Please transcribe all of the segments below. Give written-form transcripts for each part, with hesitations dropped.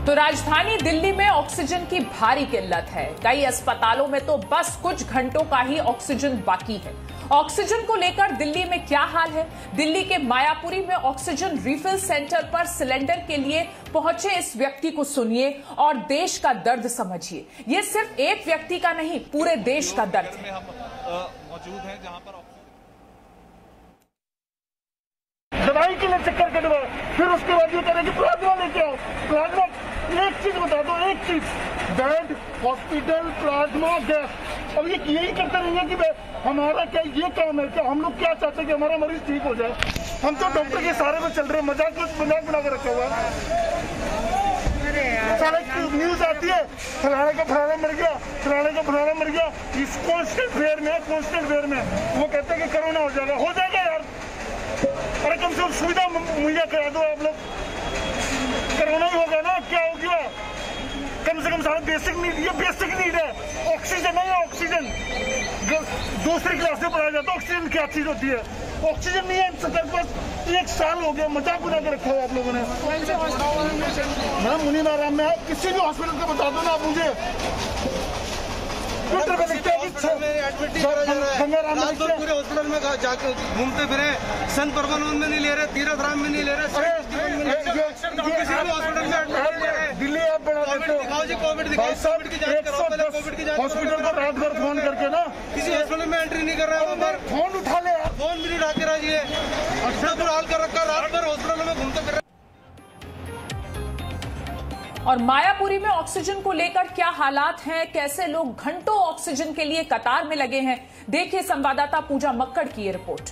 तो राजधानी दिल्ली में ऑक्सीजन की भारी किल्लत है। कई अस्पतालों में तो बस कुछ घंटों का ही ऑक्सीजन बाकी है। ऑक्सीजन को लेकर दिल्ली में क्या हाल है? दिल्ली के मायापुरी में ऑक्सीजन रिफिल सेंटर पर सिलेंडर के लिए पहुंचे इस व्यक्ति को सुनिए और देश का दर्द समझिए। ये सिर्फ एक व्यक्ति का नहीं, पूरे देश का दर्द है। मौजूद है जहां पर दवाई के लिए चक्कर कटवाओ, फिर उसके बाद ये करें कि प्लाज्मा लेके आओ। प्लाज्मा, एक चीज बता दो, एक चीज, बेड, हॉस्पिटल, प्लाज्मा, गैस। अब ये यही करते रहेंगे कि हमारा क्या ये काम है? क्या हम लोग क्या चाहते हैं कि हमारा मरीज ठीक हो जाए? हम तो डॉक्टर के सहारे में चल रहे हैं। मजाक बना के रखा हुआ है। सारे न्यूज आती है, फलाने का फलाना मर गया, फलाने का फलाना मर गया। इस कॉन्स्टेंट फेयर में वो कहते हैं कि कोरोना हो जाएगा यार। अरे कम से कम सुविधा मुहैया करा दो आप लोग। कोरोना ही होगा ना, क्या हो गया? कम से कम सारा बेसिक नीड, ये बेसिक नीड है। ऑक्सीजन है, ऑक्सीजन दूसरी क्लास में पढ़ाया जाता है। ऑक्सीजन क्या चीज होती है? ऑक्सीजन नहीं है सरकार के पास। 1 साल हो गया, मजाक बना के रखा हुआ आप लोगों ने। मैं मुनीम आराम में, किसी भी हॉस्पिटल का बता दो ना आप मुझे। पूरे हॉस्पिटल में जाकर घूमते फिरे, संत परमानंद में नहीं ले रहे, तीर्थ राम में नहीं ले रहे, दिल्ली आप बना देते हो। कोविड की जांच कराओ, हॉस्पिटल को रात भर फोन करके ना, किसी हॉस्पिटल में एंट्री नहीं कर रहे हैं। फोन उठा ले, फोन भी नहीं उठा के राजिए। अच्छा बुरा हाल कर रखा, रात भर हॉस्पिटल में घूमते फिरे। और मायापुरी में ऑक्सीजन को लेकर क्या हालात हैं, कैसे लोग घंटों ऑक्सीजन के लिए कतार में लगे हैं, देखिए संवाददाता पूजा मक्कड़ की ये रिपोर्ट।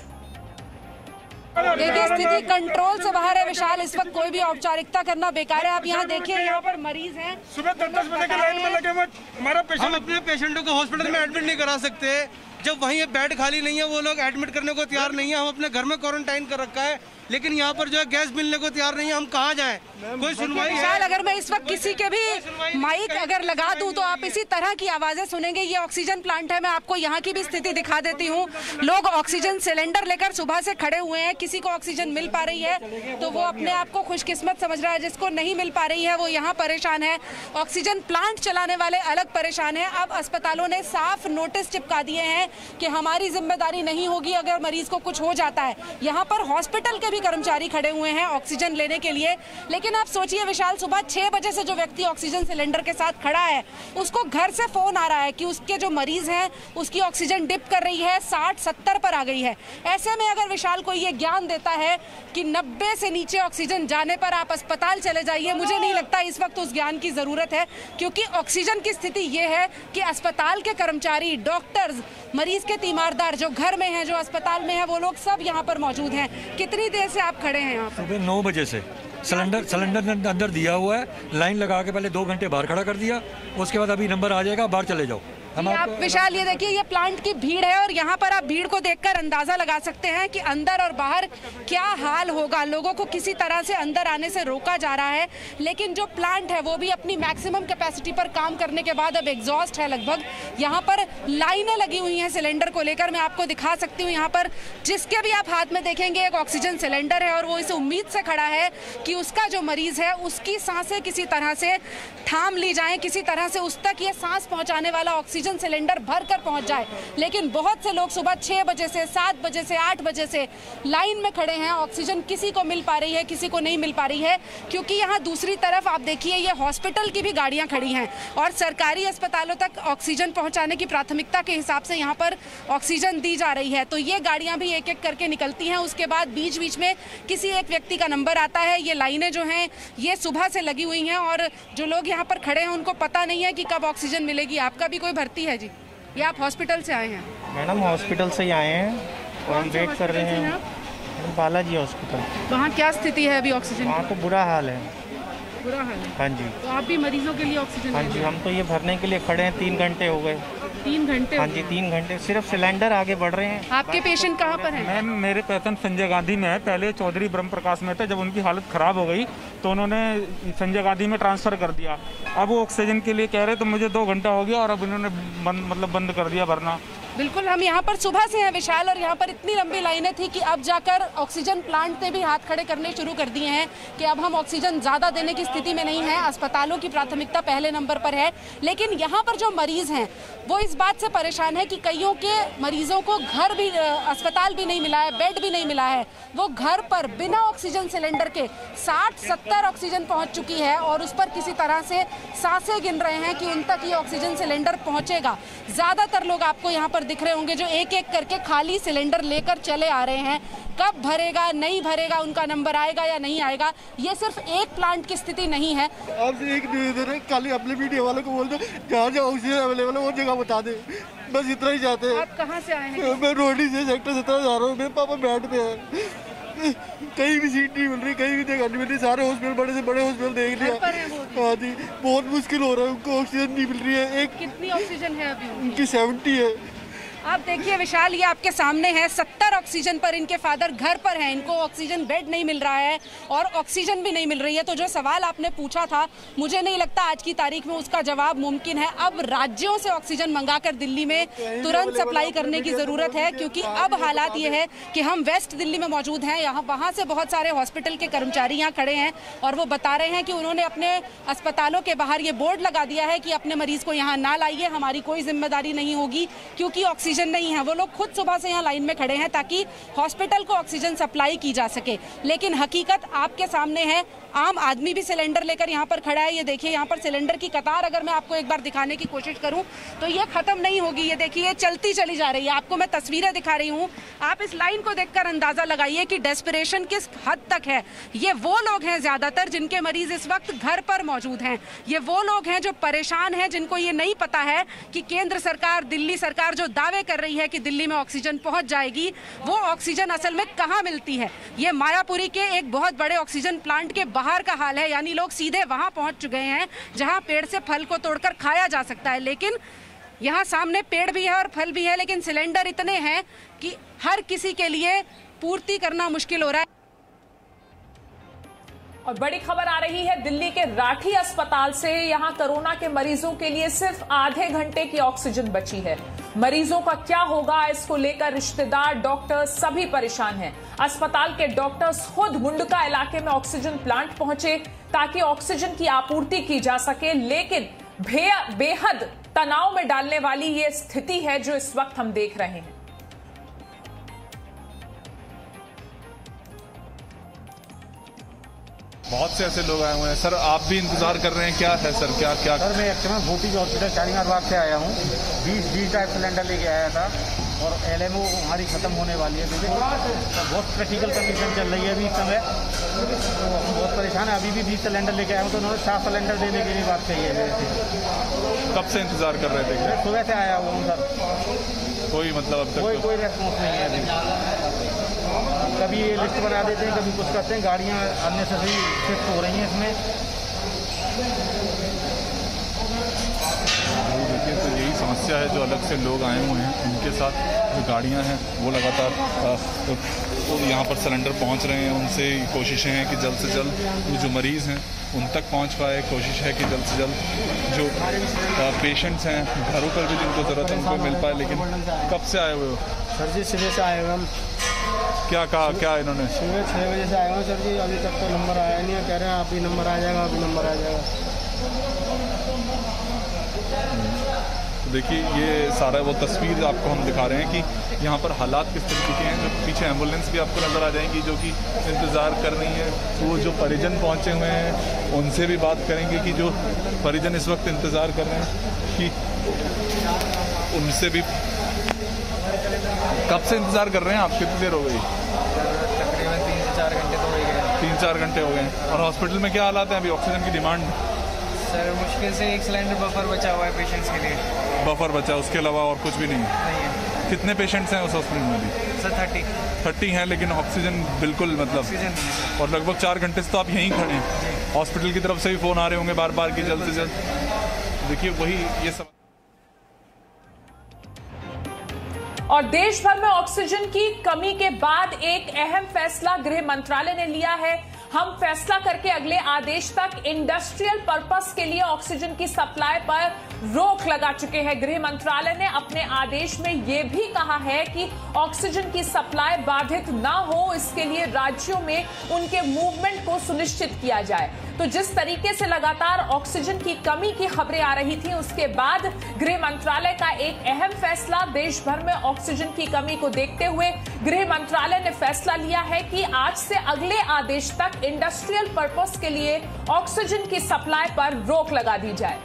देखिए स्थिति कंट्रोल से बाहर है विशाल। इस वक्त कोई भी औपचारिकता करना बेकार है। आप यहाँ देखिए, यहाँ पर मरीज हैं, सुबह 10 बजे के लाइन में लगे हुए। हमारा हम अपने पेशेंटों को हॉस्पिटल में एडमिट नहीं करा सकते जब वहीं बेड खाली नहीं है। वो लोग एडमिट करने को तैयार नहीं है। हम अपने घर में क्वारंटाइन कर रखा है, लेकिन यहाँ पर जो है गैस मिलने को तैयार नहीं है। हम कहाँ जाएं? कोई सुनवाई है? अगर मैं इस वक्त किसी के भी माइक अगर लगा दूं तो आप इसी तरह की आवाजें सुनेंगे। ये ऑक्सीजन प्लांट है। मैं आपको यहाँ की भी स्थिति दिखा देती हूँ। लोग ऑक्सीजन सिलेंडर लेकर सुबह से खड़े हुए हैं। किसी को ऑक्सीजन मिल पा रही है तो वो अपने आप को खुशकिस्मत समझ रहा है, जिसको नहीं मिल पा रही है वो यहाँ परेशान है। ऑक्सीजन प्लांट चलाने वाले अलग परेशान है। अब अस्पतालों ने साफ नोटिस चिपका दिए हैं कि हमारी जिम्मेदारी नहीं होगी अगर मरीज को कुछ हो जाता है। यहाँ पर हॉस्पिटल के भी कर्मचारी खड़े हुए हैं ऑक्सीजन लेने के लिए। लेकिन आप सोचिए विशाल, सुबह 6 बजे से जो व्यक्ति ऑक्सीजन सिलेंडर के साथ खड़ा है, उसको घर से फोन आ रहा है कि उसके जो मरीज हैं उसकी ऑक्सीजन डिप कर रही है, 60-70 पर आ गई है। ऐसे में अगर विशाल को ये ज्ञान देता है कि 90 से नीचे ऑक्सीजन जाने पर आप अस्पताल चले जाइए, मुझे नहीं लगता इस वक्त उस ज्ञान की जरूरत है। क्योंकि ऑक्सीजन की स्थिति ये है कि अस्पताल के कर्मचारी, डॉक्टर्स, मरीज के तीमारदार जो घर में हैं, जो अस्पताल में है, वो लोग सब यहाँ पर मौजूद हैं। कितनी देर से आप खड़े हैं यहाँ पर? सुबह 9 बजे से सिलेंडर अंदर दिया हुआ है। लाइन लगा के पहले 2 घंटे बाहर खड़ा कर दिया, उसके बाद अभी नंबर आ जाएगा, बाहर चले जाओ। आप विशाल ये देखिए, ये प्लांट की भीड़ है और यहाँ पर आप भीड़ को देखकर अंदाजा लगा सकते हैं कि अंदर और बाहर क्या हाल होगा। लोगों को किसी तरह से अंदर आने से रोका जा रहा है, लेकिन जो प्लांट है वो भी अपनी मैक्सिमम कैपेसिटी पर काम करने के बाद अब एग्जॉस्ट है लगभग। यहाँ पर लाइनें लगी हुई हैं सिलेंडर को लेकर। मैं आपको दिखा सकती हूँ, यहाँ पर जिसके भी आप हाथ में देखेंगे एक ऑक्सीजन सिलेंडर है और वो इस उम्मीद से खड़ा है कि उसका जो मरीज है उसकी सांसें किसी तरह से थाम ली जाएं, किसी तरह से उस तक ये सांस पहुंचाने वाला ऑक्सीजन सिलेंडर भर कर पहुंच जाए। लेकिन बहुत से लोग सुबह 6 बजे से, 7 बजे से, 8 बजे से लाइन में खड़े हैं। ऑक्सीजन किसी को मिल पा रही है, किसी को नहीं मिल पा रही है। क्योंकि यहाँ दूसरी तरफ आप देखिए, ये हॉस्पिटल की भी गाड़ियां खड़ी हैं और सरकारी अस्पतालों तक ऑक्सीजन पहुंचाने की प्राथमिकता के हिसाब से यहाँ पर ऑक्सीजन दी जा रही है। तो ये गाड़ियां भी एक एक करके निकलती हैं। उसके बाद बीच बीच में किसी एक व्यक्ति का नंबर आता है। ये लाइनें जो हैं ये सुबह से लगी हुई हैं और जो लोग यहाँ पर खड़े हैं उनको पता नहीं है कि कब ऑक्सीजन मिलेगी। आपका भी कोई भर्ती है जी? या आप हॉस्पिटल से आए हैं? मैडम हॉस्पिटल से ही आए हैं और हम वेट कर रहे हैं बालाजी हॉस्पिटल। वहाँ क्या स्थिति है अभी ऑक्सीजन? वहाँ तो बुरा हाल है। बुरा हाल है? हाँ जी। तो आप भी मरीजों के लिए ऑक्सीजन? हाँ जी, हम तो ये भरने के लिए खड़े हैं। 3 घंटे हो गए। 3 घंटे? हाँ जी, 3 घंटे। सिर्फ सिलेंडर आगे बढ़ रहे हैं। आपके पेशेंट कहाँ पर हैं? मैम मेरे पेशेंट संजय गांधी में है। पहले चौधरी ब्रह्म प्रकाश में थे। जब उनकी हालत ख़राब हो गई तो उन्होंने संजय गांधी में ट्रांसफ़र कर दिया। अब वो ऑक्सीजन के लिए कह रहे तो मुझे 2 घंटा हो गया और अब इन्होंने बंद कर दिया भरना। बिल्कुल, हम यहाँ पर सुबह से हैं विशाल, और यहाँ पर इतनी लंबी लाइनें थी कि अब जाकर ऑक्सीजन प्लांट ने भी हाथ खड़े करने शुरू कर दिए हैं कि अब हम ऑक्सीजन ज़्यादा देने की स्थिति में नहीं है। अस्पतालों की प्राथमिकता पहले नंबर पर है, लेकिन यहाँ पर जो मरीज हैं वो इस बात से परेशान है कि कईयों के मरीजों को घर भी, अस्पताल भी नहीं मिला है, बेड भी नहीं मिला है। वो घर पर बिना ऑक्सीजन सिलेंडर के 60-70 ऑक्सीजन पहुँच चुकी है और उस पर किसी तरह से सांसें गिन रहे हैं कि उन तक ये ऑक्सीजन सिलेंडर पहुँचेगा। ज़्यादातर लोग आपको यहाँ पर दिख रहे होंगे जो एक एक करके खाली सिलेंडर लेकर चले आ रहे हैं। कब भरेगा, नहीं भरेगा, उनका नंबर आएगा या नहीं आएगा, ये सिर्फ एक प्लांट की स्थिति नहीं है। आपसे एक निवेदन है, खाली अपने मीडिया वालों को बोल दो जहाँ जहाँ ऑक्सीजन अवेलेबल है वो जगह बता दे, बस इतना ही चाहते हैं। आप कहाँ से आए हैं? मैं रोडी से सेक्टर 17 जा रहा हूँ। मेरे पापा बेड पे है, कहीं भी सीट नहीं मिल रही, कहीं भी जगह नहीं मिल रही। सारे हॉस्पिटल, बड़े से बड़े हॉस्पिटल देख लिया। हाँ जी, बहुत मुश्किल हो रहा है, उनको ऑक्सीजन नहीं मिल रही है। कितनी ऑक्सीजन है अभी? उनकी 70 है। आप देखिए विशाल, ये आपके सामने है, 70 ऑक्सीजन पर इनके फादर घर पर हैं। इनको ऑक्सीजन बेड नहीं मिल रहा है और ऑक्सीजन भी नहीं मिल रही है। तो जो सवाल आपने पूछा था, मुझे नहीं लगता आज की तारीख में उसका जवाब मुमकिन है। अब राज्यों से ऑक्सीजन मंगाकर दिल्ली में तुरंत सप्लाई करने की जरूरत है, क्योंकि अब हालात ये है कि हम वेस्ट दिल्ली में मौजूद हैं। यहाँ वहाँ से बहुत सारे हॉस्पिटल के कर्मचारी यहाँ खड़े हैं और वो बता रहे हैं कि उन्होंने अपने अस्पतालों के बाहर ये बोर्ड लगा दिया है कि अपने मरीज को यहाँ ना लाइए, हमारी कोई जिम्मेदारी नहीं होगी, क्योंकि ऑक्सीजन नहीं है। वो लोग खुद सुबह से यहाँ लाइन में खड़े हैं ताकि हॉस्पिटल को ऑक्सीजन सप्लाई की जा सके। लेकिन हकीकत आपके सामने है, आम आदमी भी सिलेंडर लेकर यहाँ पर खड़ा है। ये देखिए, यहाँ पर सिलेंडर की कतार अगर मैं आपको एक बार दिखाने की कोशिश करूँ तो ये खत्म नहीं होगी। ये देखिए, ये चलती चली जा रही है। आपको मैं तस्वीरें दिखा रही हूँ, आप इस लाइन को देखकर अंदाजा लगाइए कि डेस्परेशन किस हद तक है। ये वो लोग हैं ज्यादातर जिनके मरीज इस वक्त घर पर मौजूद हैं। ये वो लोग हैं जो परेशान हैं, जिनको ये नहीं पता है कि केंद्र सरकार, दिल्ली सरकार जो दावे कर रही है कि दिल्ली में ऑक्सीजन पहुंच जाएगी, वो ऑक्सीजन असल में कहां मिलती है। ये मायापुरी के एक बहुत बड़े ऑक्सीजन प्लांट के बाहर का हाल है, यानी लोग सीधे वहां पहुंच चुके हैं जहां पेड़ से फल को तोड़कर खाया जा सकता है। लेकिन यहाँ सामने पेड़ भी है और फल भी है, लेकिन सिलेंडर इतने हैं कि हर किसी के लिए पूर्ति करना मुश्किल हो रहा है। और बड़ी खबर आ रही है दिल्ली के राठी अस्पताल से। यहां कोरोना के मरीजों के लिए सिर्फ आधे घंटे की ऑक्सीजन बची है। मरीजों का क्या होगा, इसको लेकर रिश्तेदार, डॉक्टर सभी परेशान हैं। अस्पताल के डॉक्टर्स खुद मुंडका इलाके में ऑक्सीजन प्लांट पहुंचे ताकि ऑक्सीजन की आपूर्ति की जा सके, लेकिन बेहद तनाव में डालने वाली ये स्थिति है जो इस वक्त हम देख रहे हैं। बहुत से ऐसे लोग आए हुए हैं। सर, आप भी इंतजार कर रहे हैं, क्या है सर, क्या क्या? सर, मैं एक्चुअली भूटी हॉस्पिटल शालीमार बाग से आया हूँ। 20 टाइप सिलेंडर लेके आया था और LMO हमारी खत्म होने वाली है, क्योंकि बहुत क्रिटिकल कंडीशन चल रही है अभी इस समय, तो हम बहुत परेशान है। अभी भी 20 सिलेंडर लेके आया हूँ, तो उन्होंने 7 सिलेंडर देने की भी बात कही है मेरे से। कब से इंतजार कर रहे थे? सुबह से आया हुआ हूँ सर। कोई मतलब अब तक कोई रेस्पॉन्स नहीं है अभी। कभी ये लिस्ट बना देते हैं, कभी कुछ करते हैं। गाड़ियाँ अननेसेसरी शिफ्ट हो रही हैं इसमें। देखिए, तो यही समस्या है। जो अलग से लोग आए हुए हैं उनके साथ जो गाड़ियां हैं वो लगातार तो यहाँ पर सिलेंडर पहुँच रहे हैं। उनसे कोशिशें हैं कि जल्द से जल्द जो मरीज़ हैं उन तक पहुँच पाए। कोशिश है कि जल्द से जल्द जो पेशेंट्स हैं घरों पर भी जिनको ज़रूरत है उनको मिल पाए। लेकिन कब से आए हुए हो? सर जी, सुबह से आए हुए हम। क्या कहा, क्या इन्होंने? सुबह 6 बजे से आए हुए सर जी, अभी तक तो नंबर आया नहीं है। कह रहे हैं अभी नंबर आ जाएगा, अभी नंबर आ जाएगा। देखिए, ये सारा वो तस्वीर आपको हम दिखा रहे हैं कि यहाँ पर हालात किस तरीके के हैं। जो पीछे एम्बुलेंस भी आपको नज़र आ जाएंगी जो कि इंतज़ार कर रही हैं। तो वो जो परिजन पहुँचे हुए हैं उनसे भी बात करेंगे कि जो परिजन इस वक्त इंतज़ार कर रहे हैं कि उनसे भी कब से इंतज़ार कर रहे हैं आप? कितनी देर हो गई? तकरीबन 3 से 4 घंटे तो हो गए। 3-4 घंटे हो गए। और हॉस्पिटल में क्या हालात हैं अभी? ऑक्सीजन की डिमांड? सर, मुश्किल से 1 सिलेंडर बफर बचा हुआ है पेशेंट्स के लिए। बफर बचा, उसके अलावा और कुछ भी नहीं है? कितने पेशेंट्स हैं उस हॉस्पिटल में भी? सर 30 हैं, लेकिन ऑक्सीजन बिल्कुल मतलब। और लगभग 4 घंटे से तो आप यहीं खड़े हैं। हॉस्पिटल की तरफ से भी फ़ोन आ रहे होंगे बार बार कि जल्द से जल्द। देखिए, वही ये सब। और देश भर में ऑक्सीजन की कमी के बाद एक अहम फैसला गृह मंत्रालय ने लिया है। हम फैसला करके अगले आदेश तक इंडस्ट्रियल पर्पस के लिए ऑक्सीजन की सप्लाई पर रोक लगा चुके हैं। गृह मंत्रालय ने अपने आदेश में यह भी कहा है कि ऑक्सीजन की सप्लाई बाधित ना हो, इसके लिए राज्यों में उनके मूवमेंट को सुनिश्चित किया जाए। तो जिस तरीके से लगातार ऑक्सीजन की कमी की खबरें आ रही थी, उसके बाद गृह मंत्रालय का एक अहम फैसला, देश भर में ऑक्सीजन की कमी को देखते हुए गृह मंत्रालय ने फैसला लिया है कि आज से अगले आदेश तक इंडस्ट्रियल पर्पस के लिए ऑक्सीजन की सप्लाई पर रोक लगा दी जाए।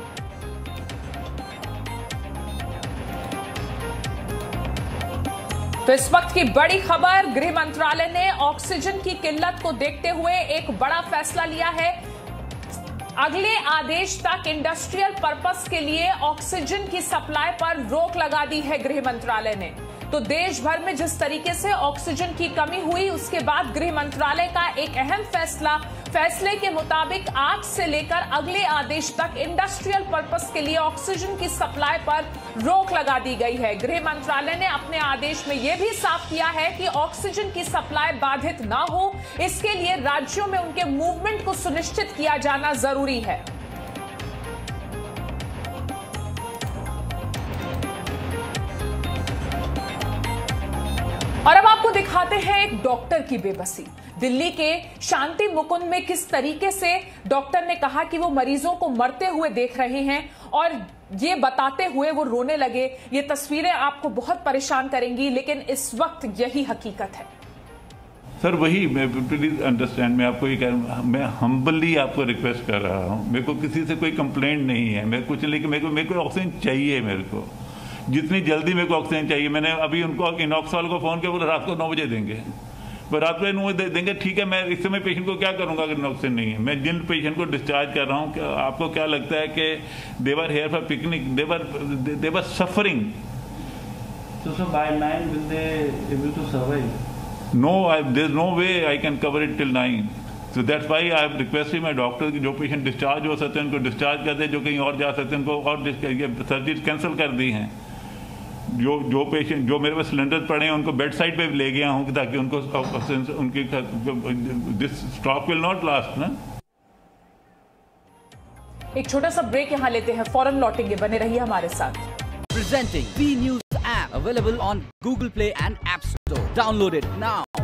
तो इस वक्त की बड़ी खबर, गृह मंत्रालय ने ऑक्सीजन की किल्लत को देखते हुए एक बड़ा फैसला लिया है। अगले आदेश तक इंडस्ट्रियल पर्पस के लिए ऑक्सीजन की सप्लाई पर रोक लगा दी है गृह मंत्रालय ने। तो देश भर में जिस तरीके से ऑक्सीजन की कमी हुई, उसके बाद गृह मंत्रालय का एक अहम फैसले के मुताबिक आज से लेकर अगले आदेश तक इंडस्ट्रियल पर्पस के लिए ऑक्सीजन की सप्लाई पर रोक लगा दी गई है। गृह मंत्रालय ने अपने आदेश में यह भी साफ किया है कि ऑक्सीजन की सप्लाई बाधित ना हो, इसके लिए राज्यों में उनके मूवमेंट को सुनिश्चित किया जाना जरूरी है। और अब आपको दिखाते हैं एक डॉक्टर की बेबसी। दिल्ली के शांति मुकुंद में किस तरीके से डॉक्टर ने कहा कि वो मरीजों को मरते हुए देख रहे हैं और ये बताते हुए वो रोने लगे। ये तस्वीरें आपको बहुत परेशान करेंगी, लेकिन इस वक्त यही हकीकत है। सर वही, मैं प्लीज अंडरस्टैंड, मैं आपको ये कह, मैं हम्बली आपको रिक्वेस्ट कर रहा हूँ। मेरे को किसी से कोई कंप्लेंट नहीं है, मैं कुछ, लेकिन मेरे को ऑक्सीजन चाहिए। मेरे को जितनी जल्दी मेरे को ऑक्सीजन चाहिए। मैंने अभी उनको इनॉक्स वाले को फ़ोन किया, बोला रात को 9 बजे देंगे, पर रात को 9 बजे देंगे। ठीक है, मैं इस समय पेशेंट को क्या करूंगा अगर ऑक्सीजन नहीं है। मैं जिन पेशेंट को डिस्चार्ज कर रहा हूँ, आपको क्या लगता है कि they were here for picnic, they were suffering. So by 9 will they able to survive? No, there's no way I can cover it till 9. So that's why I have requested my doctor कि जो patient discharge हो सकते हैं उनको discharge कर दे, जो कहीं और जा सकते हैं उनको और सर्जरी कैंसिल कर दी हैं। जो पेशेंट जो मेरे पास सिलेंडर पड़े हैं उनको बेड साइड पे ले गया हूँ ताकि उनको उनकी this stock will not last ना। एक छोटा सा ब्रेक यहाँ लेते हैं, फौरन लौटेंगे, बने रहिए हमारे साथ। Presenting B News app available on Google Play and App Store. Download it now.